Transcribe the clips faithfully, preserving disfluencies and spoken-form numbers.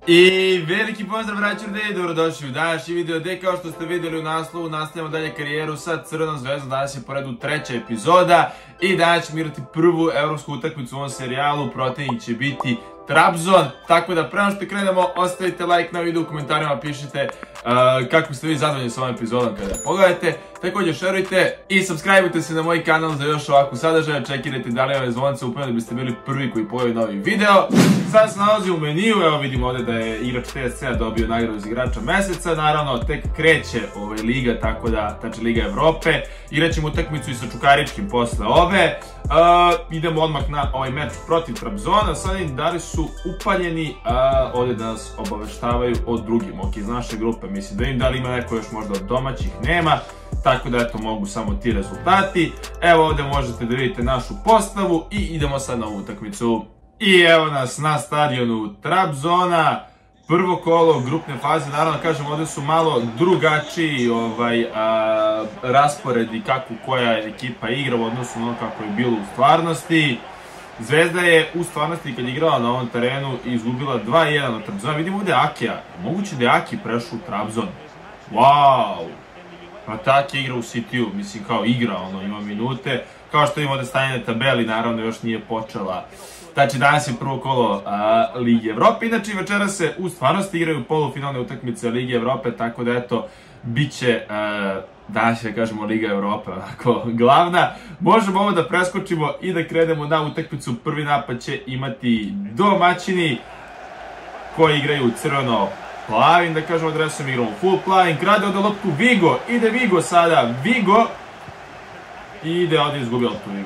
I veliki pozdrav braćo i dobrodošli u današnji video gdje kao što ste vidjeli u naslovu nastavljamo dalje karijeru sa Crvenom zvezdom. Danas je po redu treća epizoda i danas ćemo igrati prvu evropsku utakmicu u ovom serijalu. Protivnik će biti Trabzon, tako da prema što krenemo ostavite like na video, u komentarima pišite uh, kako ste vi zadovoljni s ovom epizodom kada pogledate. Također šerujte i subscribeujte se na moj kanal za još ovakvu sadržaja, čekirajte da li ove zvonce upravo da biste bili prvi koji pogledaju novi video. Sad se nalazi u meniju, evo vidimo ovdje da je igrač T S C-a dobio nagradu za igrača meseca, naravno tek kreće ove liga, tako da, znači Liga Evrope, igrat ćemo utakmicu i sa Čukaričkim posle ove. Uh, idemo odmah na ovaj meč protiv Trabzona, sad im da li su upaljeni, uh, ovdje da nas obaveštavaju o drugim, ok, iz naše grupe, mislim da im da li ima neko još možda od domaćih, nema. Tako da eto mogu samo ti rezultati. Evo ovdje možete da vidite našu postavu i idemo sad na ovu utakmicu. I evo nas na stadionu Trabzona. Prvo kolo grupne faze, naravno kažem ovdje su malo drugačiji ovaj, a, rasporedi kako koja ekipa igra u odnosu na ono kako je bilo u stvarnosti. Zvezda je u stvarnosti kad je igrala na ovom terenu izgubila dva jedan od Trabzona. Vidimo ovdje Akija, moguće da je Aki prešao u Trabzon. Wow! Pa tak je igra u City-u, mislim kao igra, ono, ima minute. Kao što imamo ovdje stanje na tabeli, naravno još nije počela. Znači danas je prvo kolo a, Lige Evrope, inače večeras se u stvarnosti igraju polufinalne utakmice Lige Evrope, tako da eto, bit će, a, danas je kažemo Liga Evrope, onako, glavna. Možemo ovo da preskočimo i da krenemo na utakmicu. Prvi napad će imati domaćini koji igraju crveno plavim, da kažemo adresom, igramo full plavim, krade ovdje loptu Vigo, ide Vigo sada, Vigo, i ide ovdje izgubio loptu Vigo.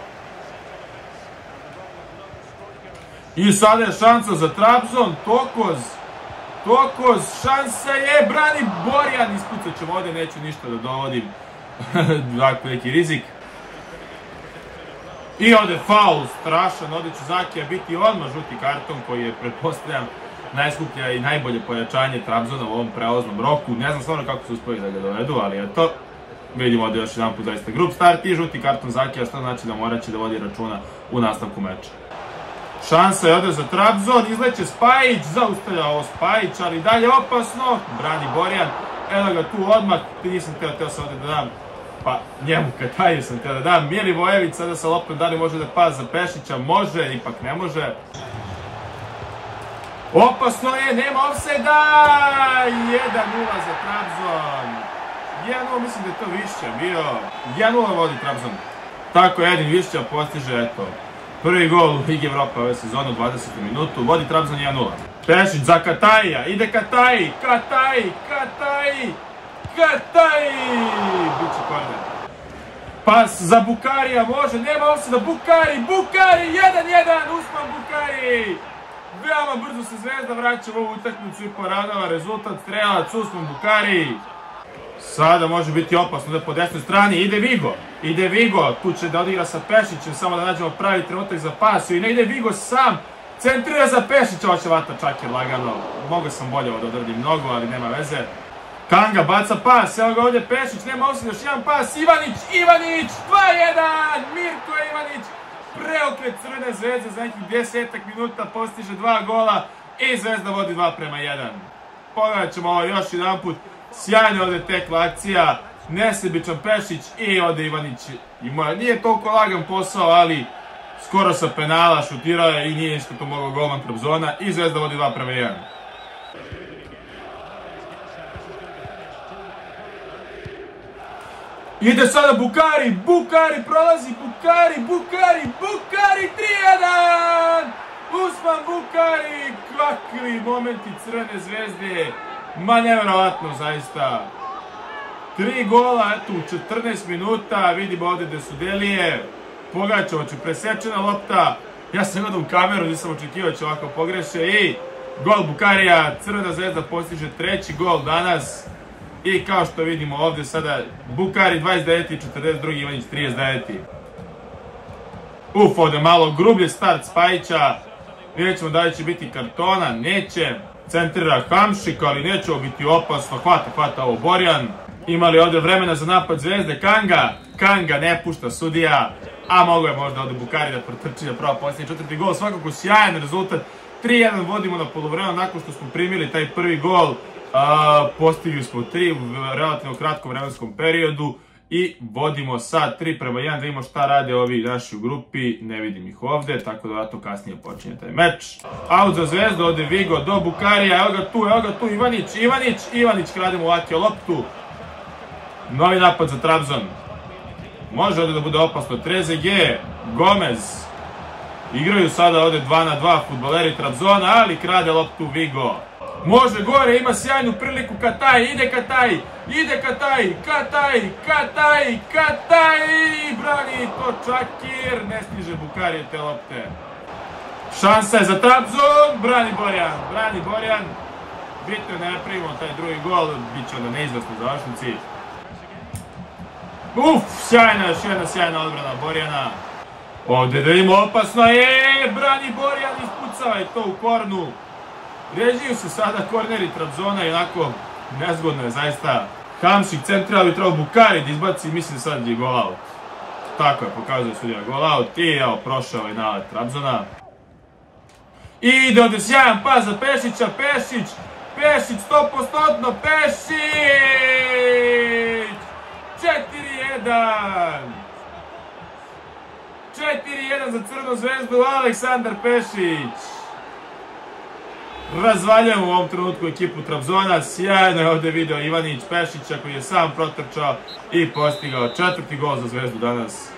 I sada je šansa za Trabzon, Tokoz, Tokoz, šansa je, brani Borjan, ispucat ćemo ovdje, neću ništa da dovodim, ovako neki rizik. I ovdje faul, strašan, ovdje će Zakija biti odmah žuti karton koji je, pretpostavljam, najskuplja i najbolje pojačanje Trabzona u ovom prelaznom roku. Ne znam stvarno kako su uspjeli da ga dovedu, ali eto, vidimo ovdje još jedan put zaista grup start i žuti karton Zakija, što znači da morat će da vodi računa u nastavku meča. Šansa je ovdje za Trabzon, izleće Spajić, zaustavlja ovo Spajić, ali dalje opasno, brani Borjan, evo ga tu odmah, ti nisam teo, teo sam ovdje da dam, pa njemu Kataj sam teo da dam, Milivojević sada sa loptom, da li može da pas za Pešića, može, ipak ne može. Opasno je, nema ofsajda, jedan nula za Trabzon, jedan nula mislim da je to Višća bio, jedan nula vodi Trabzon. Tako Edin Višća postiže, eto, prvi gol u Ligi Evrope ove sezone u dvadesetom minutu, vodi Trabzon jedan nula. Pešić za Kataija, ide Kataj, Kataj, Kataj, Kataj, biće korner. Pas za Bukarija, može, nema ofsajda, Bukari, Bukari, jedan jedan, Usman Bukari. Veoma brzo se Zvezda vraća u ovu utakmicu i poradava rezultat, strelac Usman Bukari. Sada može biti opasno da po desnoj strani ide Vigo, ide Vigo, tu će da odigra sa Pešićem, samo da nađemo pravi trenutak za pas i ne ide Vigo sam, centrira za Pešića, hoće vata Čakir lagano, mogao sam bolje ovo da odradim mnogo, ali nema veze. Kanga baca pas, evo ga ovdje Pešić, nema osam, još jedan pas, Ivanić, Ivanić, dva jedan, Mirko Ivanić. Preokret Crvene zvezde za nekih desetak minuta, postiže dva gola i Zvezda vodi dva prema jedan. Pogledat ćemo ovo još jedan put, sjajno ovdje tekla akcija, nesebičan Pešić i ovdje Ivanić. Ima, nije toliko lagan posao, ali skoro sa penala šutirao je i nije ništa to mogao golman Trabzona i Zvezda vodi dva prema jedan. Ide sada Bukari, Bukari prolazi, Bukari, Bukari, Bukari, tri jedan! Usman Bukari, kakvi momenti Crvene zvezde, ma nevjerovatno zaista. Tri gola, eto u četrnaest minuta, vidimo ovdje gdje su Delije, Pogačevac, presečena lopta, ja sam gledao u kameru, nisam očekivao će ovako pogreše i gol Bukarija, Crvena zvezda postiže treći gol danas. I kao što vidimo ovdje sada Bukari dvadeset deveti, četrdeset drugi, Ivanić trideset deveti. Uf, ovdje malo grublje start Spajića. Vidjet ćemo da li će biti kartona, neće. Centrira Hamšik, ali neće ovo biti opasno. Hvata, hvata ovo Borjan. Imali ovdje vremena za napad Zvezde, Kanga. Kanga ne pušta sudija. A mogo je možda ovdje Bukari da protrči da pravo posljednji četvrti gol. Svakako sjajan rezultat. tri jedan vodimo na poluvremenu nakon što smo primili taj prvi gol. Postigli smo tri u relativno kratkom vremenskom periodu i vodimo sad tri prema jedan, da imamo šta rade ovi naši u grupi, ne vidim ih ovde, tako da to kasnije počinje taj meč. Aut za Zvezdu, ode Vigo do Bukarija, evo ga tu, evo ga tu, Ivanić, Ivanić, Ivanić krade mu Ake loptu. Novi napad za Trabzon. Može ovde da bude opasno, Trezege, Gomez. Igraju sada ovde dva na dva fudbaleri Trabzona, ali krade loptu Vigo. Može gore, ima sjajnu priliku Kataj, ide Kataj, ide Kataj, Kataj, Kataj, Kataj, brani to Čakir, ne stiže Bukarije te lopte. Šansa je za Trabzon, brani Borjan, brani Borjan. Bitno je da ne primimo taj drugi gol, bit će onda neizvesno u završnici. Uf, sjajna, još jedna sjajna odbrana Borjana. Ovdje da ima opasno, je, brani Borjan, ispucava je to u kornu. Ređuju se sada korneri Trabzona i onako nezgodno je zaista. Hamšik central bi trebao Bukari da izbaci, mislim da sad je gol out. Tako je, pokazuje sudija gol out i evo prošao je nalet Trabzona. I ide ovdje sjajan pas za Pešića, Pešić, Pešić sto posto, Pešić! četiri jedan! četiri jedan za Crvenu Zvezdu, Aleksandar Pešić! Razvaljujemo u ovom trenutku ekipu Trabzona, sjajno je ovdje video Ivanić Pešića koji je sam protrčao i postigao četvrti gol za Zvezdu danas.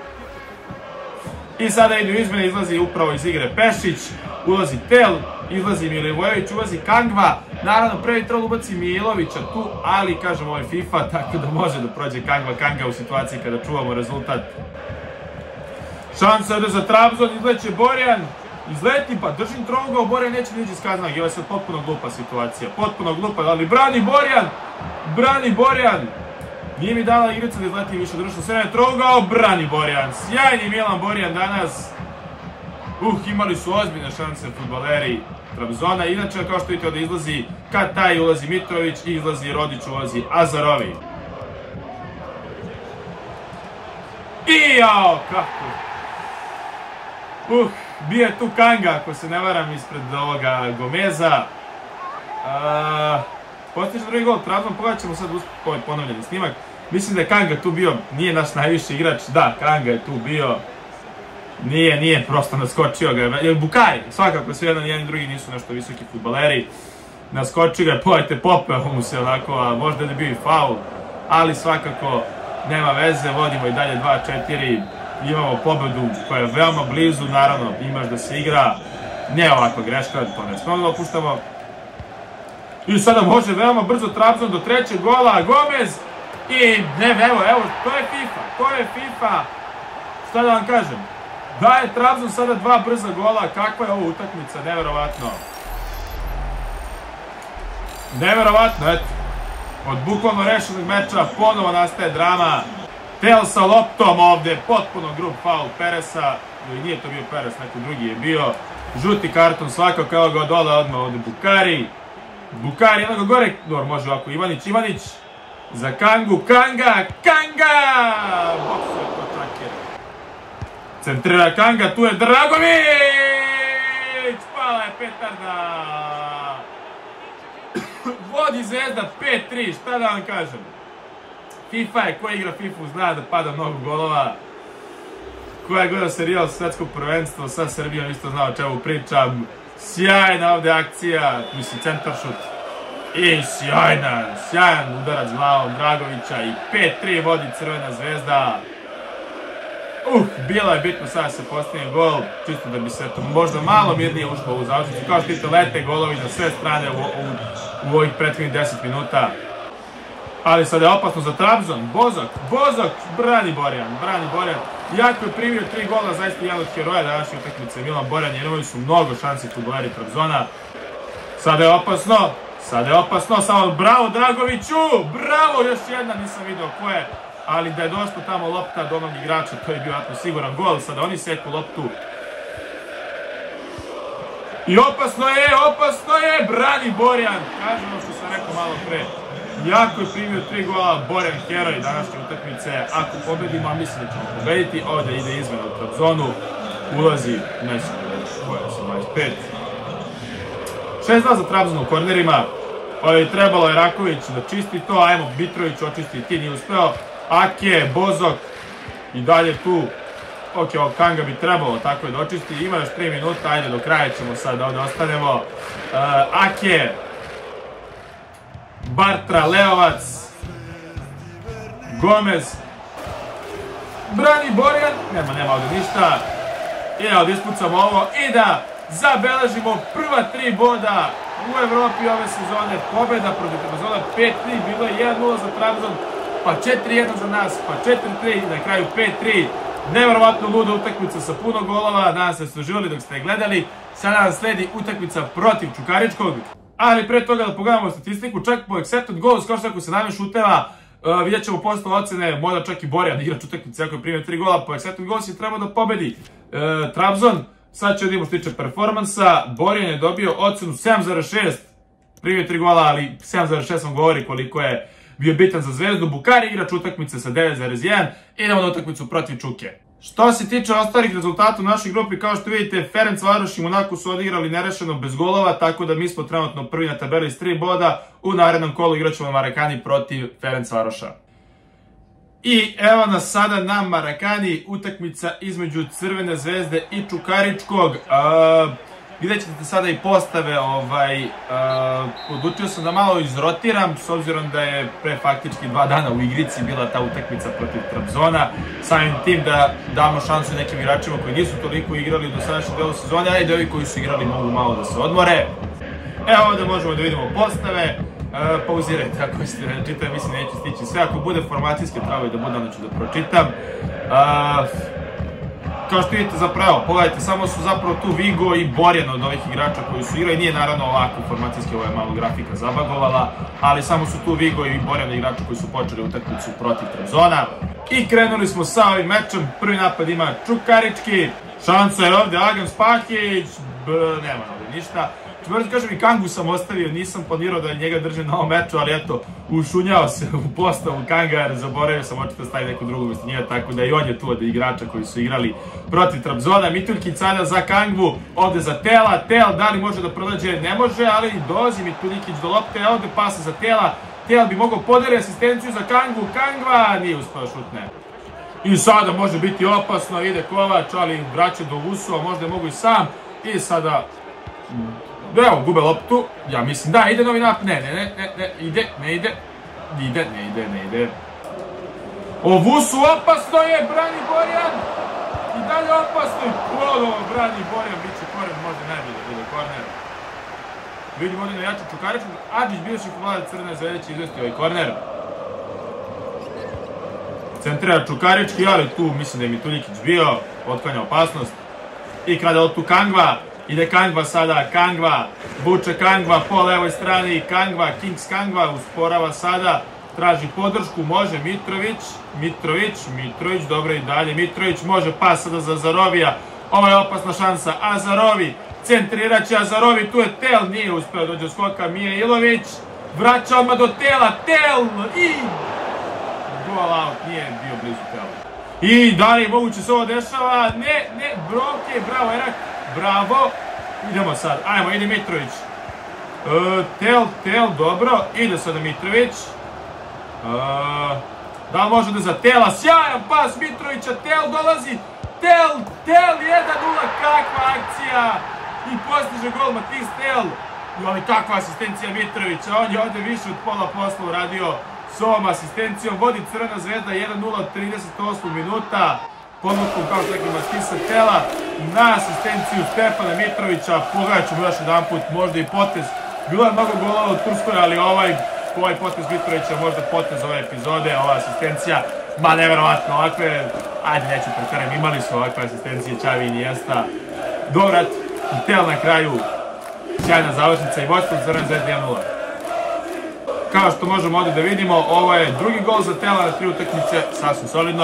I sada idu izmene, izlazi upravo iz igre Pešić, ulazi Tel, izlazi Milivojević, ulazi Kangva, naravno prvi trol ubaci Milovića tu, ali kažem ovo je FIFA, tako da može da prođe Kangva, Kanga u situaciji kada čuvamo rezultat. Šansa je za Trabzon, izleće Borjan. Izleti, pa držim trougao, Borjan neće niđe iz kaznog, ovo je sad potpuno glupa situacija, potpuno glupa, ali brani Borjan, brani Borjan, nije mi dala igrica da izleti više društvo, sve je trougao, brani Borjan, sjajni Milan Borjan danas, uh, imali su ozbiljne šanse fudbaleri Trabzona, inače kao što vidite ovdje izlazi Kataj, ulazi Mitrović, izlazi Rodić, ulazi Azarovi. I jao, kako, uh, bio je tu Kanga, ako se ne varam, ispred ovoga Gomeza. Postiže drugi gol, Trabzon, pogledat ćemo sad ovaj ponovljeni snimak. Mislim da je Kanga tu bio, nije naš najviši igrač, da, Kanga je tu bio. Nije, nije, prosto naskočio ga je. Bukari, svakako sve jedan, jedan i drugi nisu nešto visoki fudbaleri. Naskočio ga je, pojete, popeo mu se onako, a možda ne bio i faul. Ali svakako, nema veze, vodimo i dalje dva četiri. Imamo pobedu koja je veoma blizu, naravno imaš da se igra, ne ovakva greška, to ne smemo da opuštamo. I sada može veoma brzo Trabzon do trećeg gola, Gomez i ne, evo, evo, to je FIFA, to je FIFA, šta da vam kažem, daje Trabzon sada dva brza gola, kakva je ovo utakmica, neverovatno. Neverovatno, eto, od bukvalno rešenog meča ponovo nastaje drama. Tel sa loptom ovde, potpuno grub faul Peresa, ili nije to bio Peres, neko drugi je bio. Žuti karton svakako, evo ga dole odmah ovde Bukari. Bukari, jednog gore, dobro može ovako, Ivanić, Ivanić. Za Kangu, Kanga, Kanga! Boksuje to Čakir. Centrira Kanga, tu je Dragović! Pala je petarda! Vodi Zvezda pet tri, šta da vam kažem? FIFA je, ko igra FIFA zna da pada mnogo golova. Ko je gledao serijal svetskog prvenstva sa Srbijom isto znao o čemu pričam. Sjajna ovdje akcija, mislim centaršut. I sjajna, sjajan udarac glavom Dragovića i pet tri vodi Crvena Zvezda. Uh, bilo je bitno sada se postigne gol, čisto da bi se to možda malo mirnije ušlo u završnicu. Kao što vidite, lete golovi na sve strane u, u, u ovih prethodnih deset minuta. Ali sada je opasno za Trabzon, Bozak, Bozak, brani Borjan, brani Borjan. Jako je primio tri gola, zaista jedan od heroja današnje utakmice, Milan Borjan, jer imali su mnogo šansi fudbaleri Trabzona. Sada je opasno, sada je opasno, samo bravo Dragoviću, bravo, još jedna, nisam vidio ko je, ali da je došla tamo lopta do onog igrača, to je bio atno siguran gol, sada oni seku loptu. I opasno je, opasno je, brani Borjan, kažem ono što sam rekao malo pre. Jako je primio tri gola, Borjan heroj današnje utakmice, ako pobedimo, a mislim da ćemo pobediti, ovdje ide izmena u Trabzonu, ulazi, ne znam, koja je dvadeset pet, šest dva za Trabzon u kornerima. Trebalo je Raković da čisti to, ajmo Mitrović očisti, ti nije uspeo. Ake, Bozok i dalje tu. Ok, ovo Kanga bi trebalo tako je da očisti, ima još tri minuta, ajde do kraja ćemo sad da ovdje ostanemo. Ake, Bartra, Leovac, Gomez, brani Borjan, nema, nema ovdje ništa. I evo da ispucamo ovo i da zabeležimo prva tri boda u Evropi ove sezone. Pobjeda protiv Trabzona pet tri, bilo je jedan nula za Trabzon, pa četiri jedan za nas, pa četiri tri i na kraju pet tri. Nevjerovatno luda utakmica sa puno golova, nadam se da ste uživali dok ste gledali. Sada nam sledi utakmica protiv Čukaričkog. Ali pre toga da pogledamo statistiku, čak po accepted goals, kao što ako se name šuteva, uh, vidjet ćemo posle ocene, možda čak i Borjan igrač utakmice ako je primio tri gola, po accepted goals je trebao da pobedi uh, Trabzon. Sad će vidimo što tiče performansa, Borjan je dobio ocenu sedam zarez šest, primio tri gola, ali sedam zarez šest vam govori koliko je bio bitan za Zvezdu. Bukari igrač utakmice sa devet zarez jedan, idemo na utakmicu protiv Čuke. Što se tiče ostalih rezultata u našoj grupi, kao što vidite, Ferencvaroš i Monako su odigrali nerešeno bez golova, tako da mi smo trenutno prvi na tabeli s tri boda, u narednom kolu igraćemo Marakani protiv Ferencvaroša. I evo nas sada na Marakani, utakmica između Crvene Zvezde i Čukaričkog. Vidjet ćete sada i postave, ovaj, odlučio sam da malo izrotiram, s obzirom da je pre faktički dva dana u igrici bila ta utakmica protiv Trabzona, samim tim da damo šansu nekim igračima koji nisu toliko igrali u dosadašnjem delu sezone, a i da ovi koji su igrali mogu malo da se odmore. Evo ovdje možemo da vidimo postave, pauzirajte ako ćete da čitam, mislim neću stići sve, ako bude formacijske trebalo da bude, onda ću da pročitam. Kao što vidite zapravo, pogledajte, samo su zapravo tu Vigo i Borjan od ovih igrača koji su igrali, nije naravno ovako formacijski, ovo je malo grafika zabagovala, ali samo su tu Vigo i Borjan igrača koji su počeli utakmicu protiv Trabzona. I krenuli smo sa ovim mečem, prvi napad ima Čukarički, šansa je ovdje Agan Spahić, nema ovdje ništa. Moram da kažem i Kangu sam ostavio, nisam planirao da njega držim na ovom meču, ali eto, ušunjao se u postavu Kanga jer zaboravio sam očito staviti neku drugu umjesto njega, tako da i on je tu od igrača koji su igrali protiv Trabzona. Mituljkić sada za Kangvu, ovdje za Tela, Tel da li može da pronađe, ne može, ali dolazi Mituljkić do lopte, ovdje pasa za Tela, Tel bi mogao podari asistenciju za Kangvu, Kangva nije uspeo šutne. I sada može biti opasno, ide Kovač, ali vraća do Vusova, možda je mogu i sam, i sada... Evo, gube loptu, ja mislim da, ide novi napad, ne, ne, ne, ne, ne, ide, ne ide, ide, ne ide, ne ide. O, Vusu, opasno je, brani Borjan, i dalje opasno je, ponovo brani Borjan, bit će koren, možda najbolje bude korner. Vidimo ovdje na jaču Čukaričku, Adžić bivši vlada Crne Zvezde će izvesti ovaj korner. Centrira Čukarički, ali tu mislim da je Mituljikić bio, otklanja opasnost. I krade od tu Kangva. Ide Kangva sada, Kangva, vuče Kangva po levoj strani, Kangva, Kings Kangva usporava sada, traži podršku, može Mitrović, Mitrović, Mitrović, dobro i dalje, Mitrović može pas sada za Azarovija, ovo je opasna šansa, Azarovi, centrirat će Azarovi, tu je Tel, nije uspeo dođe skoka, Mije Ilović, vraća odmah do Tela, Tel i goal out, nije bio blizu Tela. I da li moguće se ovo dešava, ne, ne, Brovke, bravo Erak. Bravo, idemo sad, ajmo, ide Mitrović, e, Tel, Tel, dobro, ide sada Mitrović, e, da li može da za Tela, sjajan pas Mitrovića, Tel dolazi, Tel, Tel, jedan nula, kakva akcija, i postiže gol Matis Tel, ali kakva asistencija Mitrovića, on je ovdje više od pola posla uradio s ovom asistencijom, vodi Crvena Zvezda jedan nula od trideset osmog minuta, podlutkom kao što rekli Matisa Tela na asistenciju Stefana Mitrovića, pogledat ćemo još jedan put, možda i potez, bilo je mnogo golova u Turskoj, ali ovaj, ovaj potez Mitrovića možda potez ove epizode, ova asistencija, ma nevjerovatno, ovakve, ajde neću preteram, imali su ovakve asistencije Čavi i Nijesta, dovrat i Tel na kraju, sjajna završnica i vodstvo Crvene Zvezde jedan nula. Kao što možemo ovdje da vidimo, ovo je drugi gol za Tela na tri utakmice, sasvim solidno.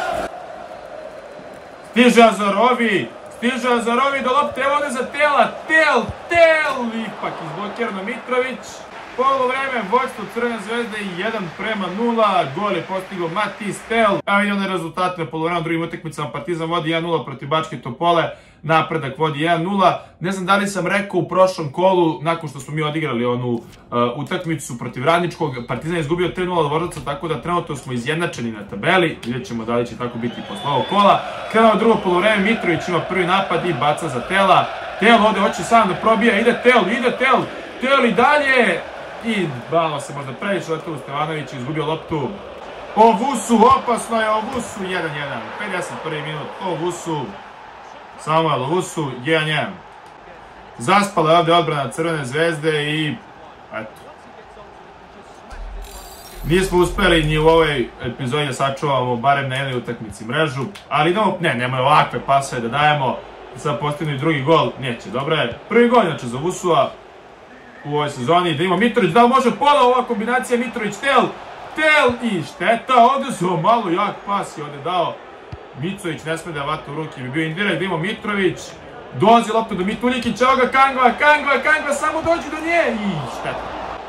Stiže Azarovi, stiže Azarovi do lopte, evo ovdje za Tela, Tel, Tel, ipak izblokirano Mitrović. poluvreme, vodstvo Crvene zvezde jedan prema nula, gol je postigao Matis Tel. Evo vidimo na rezultate na poluvremenu, drugim utakmicama Partizan vodi jedan nula protiv Bačke Topole, Napredak vodi jedan nula. Ne znam da li sam rekao u prošlom kolu, nakon što smo mi odigrali onu uh, utakmicu protiv Radničkog, Partizan je izgubio tri nula od Voždovca, tako da trenutno smo izjednačeni na tabeli. Vidjet ćemo da li će tako biti posle ovog kola. Krenuo drugo poluvreme, Mitrović ima prvi napad i baca za Tela. Tel ovdje hoće sam da probija, ide Tel, ide Tel, Tel i dalje. I malo se možda previše letao Stevanović, izgubio loptu. Ovusu, opasno je Ovusu, jedan jedan, pedeset prvi minut, Ovusu. Samuel Ovusu, jedan jedan. Zaspala je ovdje odbrana Crvene zvezde i eto. Nismo uspeli ni u ovoj epizodi da sačuvamo barem na jednoj utakmici mrežu, ali idemo, ne, nemoj ovakve pasove da dajemo. Sad postignu i drugi gol, neće, dobro je. Prvi gol inače za Ovusua u ovoj sezoni, da ima Mitrović, da li može pola ova kombinacija Mitrović-Tel, Tel i šteta, ovdje su malo jak pas i ovdje dao. Micović ne sme da vata u ruke, bi bio indirekt, da ima Mitrović, dolazi lopta do Mituljikića, evo ga Kangva, Kangva, Kangva, samo dođi do nje i šteta.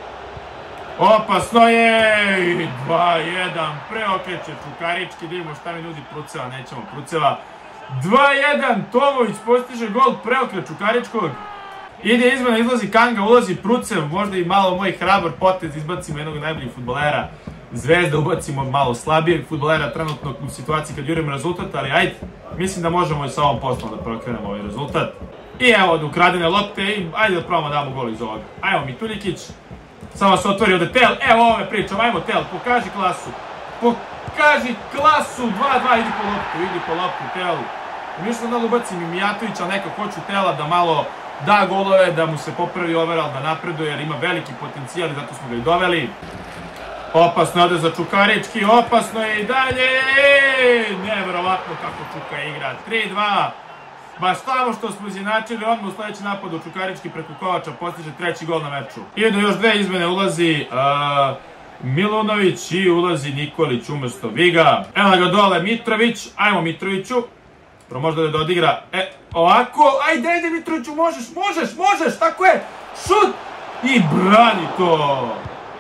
Opasno je, dva jedan, preokreće Čukarički, da imamo šta mi nudi Pruceva, nećemo Pruceva. dva jedan, Tomović postiže gol, preokret Čukaričkog. Ide izmena, izlazi Kanga, ulazi Prucev, možda i malo moj hrabar potez, izbacimo jednog najboljih fudbalera Zvezda, ubacimo malo slabijeg fudbalera trenutno u situaciji kad jurimo rezultat, ali ajde, mislim da možemo i sa ovom poslom da prokrenemo ovaj rezultat. I evo od ukradene lopte i ajde da probamo damo gol iz ovoga. Ajmo Mituljikić, samo se otvori ovdje Tel, evo ove pričam, ajmo Tel, pokaži klasu, pokaži klasu, dva dva, idi po loptu, idi po loptu Tel. Mišljam da li ubacim i Mijatovića, ali nekako hoću Tela da malo da golove, da mu se popravi overall, da napreduje, jer ima veliki potencijal i zato smo ga i doveli. Opasno ode za Čukarički, opasno je i dalje, nevjerovatno kako Čuka igra, tri dva. Baš tamo što smo izjednačili, odmah u sljedeći napadu Čukarički preko Kovača postiže treći gol na meču. Idu još dve izmene, ulazi uh, Milunović i ulazi Nikolić umjesto Viga. Evo ga dole Mitrović, ajmo Mitroviću. Pro možda da odigra, e, ovako, ajde, ajde Mitroviću, možeš, možeš, možeš, tako je, šut i brani to.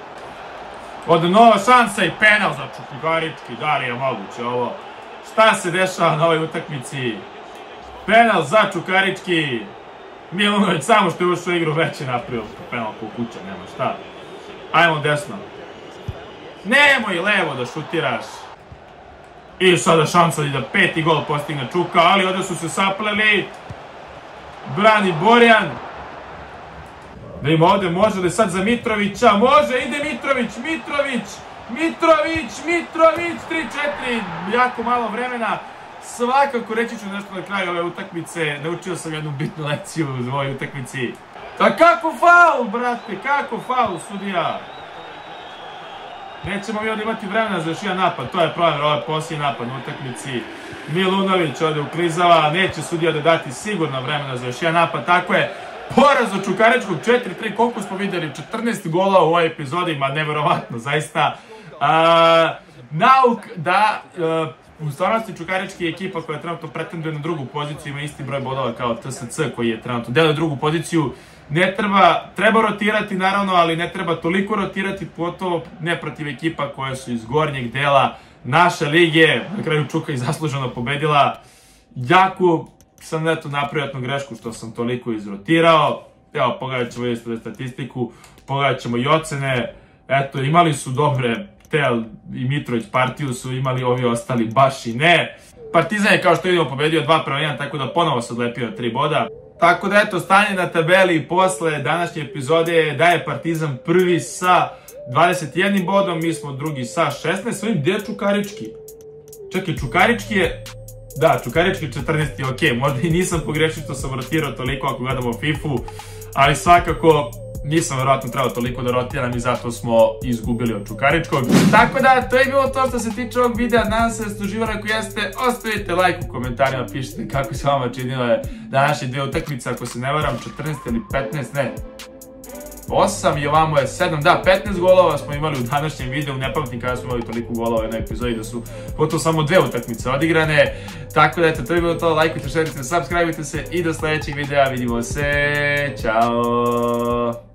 Od nova šansa i penal za Čukarički, da li je moguće ovo? Šta se dešava na ovoj utakmici? Penal za Čukarički. Milunović samo što je ušao u igru već je napravio penal po kuća, nema šta. Ajmo desno. Nemoj levo da šutiraš. I sada šansa da peti gol postigne Čuka, ali ovdje su se sapleli. Brani Borjan. Da ima ovdje, može li sad za Mitrovića? Može, ide Mitrović, Mitrović, Mitrović, Mitrović, tri četiri, jako malo vremena. Svakako reći ću nešto na kraju ove utakmice, naučio sam jednu bitnu lekciju u ovoj utakmici. A kako faul, brate, kako faul, sudija? Nećemo mi ovdje imati vremena za još jedan napad, to je problem, ovo je posljednji napad u utakmici. Milunović ovdje uklizava, neće sudija da dati sigurno vremena za još jedan napad, tako je. Poraz od Čukaričkog četiri tri, koliko smo vidjeli, četrnaest gola u ovoj epizodi, ma nevjerovatno, zaista. A, nauk da a, u stvarnosti Čukarički je ekipa koja trenutno pretenduje na drugu poziciju, ima isti broj bodova kao T S C koji je trenutno delio drugu poziciju. Ne treba, treba rotirati naravno, ali ne treba toliko rotirati, pogotovo ne protiv ekipa koje su iz gornjeg dela naše lige. Na kraju Čuka i zasluženo pobedila. Jako sam eto napravio jednu grešku što sam toliko izrotirao. Evo, pogledat ćemo isto statistiku, pogledat ćemo i ocene. Eto, imali su dobre Tel i Mitrović partiju, su imali ovi ostali baš i ne. Partizan je kao što vidimo pobedio dva prema jedan, tako da ponovo se odlepio tri boda. Tako da eto, stanje na tabeli posle današnje epizode je da je Partizan prvi sa dvadeset jednim bodom, mi smo drugi sa šesnaest, svojim gdje je Čukarički? Čekaj, Čukarički je... Da, Čukarički četrnaesti, ok, možda i nisam pogrešio što sam rotirao toliko ako gledamo fifu, ali svakako nisam vjerojatno trebao toliko da rotiram i zato smo izgubili od Čukaričkog. Tako da, to je bilo to što se tiče ovog videa, nadam se da ste uživali, ako jeste, ostavite like u komentarima, pišite kako se vama činile današnje dvije utakmice, ako se ne varam, četrnaest ili petnaest, ne, osam i ovamo je sedam, da, petnaest golova smo imali u današnjem videu, ne pamtim kada smo imali toliko golova u jednoj epizodi, da su gotovo samo dve utakmice odigrane. Tako da, eto, to je bilo to, lajkujte, šerite, subscribeujte se i do sljedećeg videa, vidimo se, čao!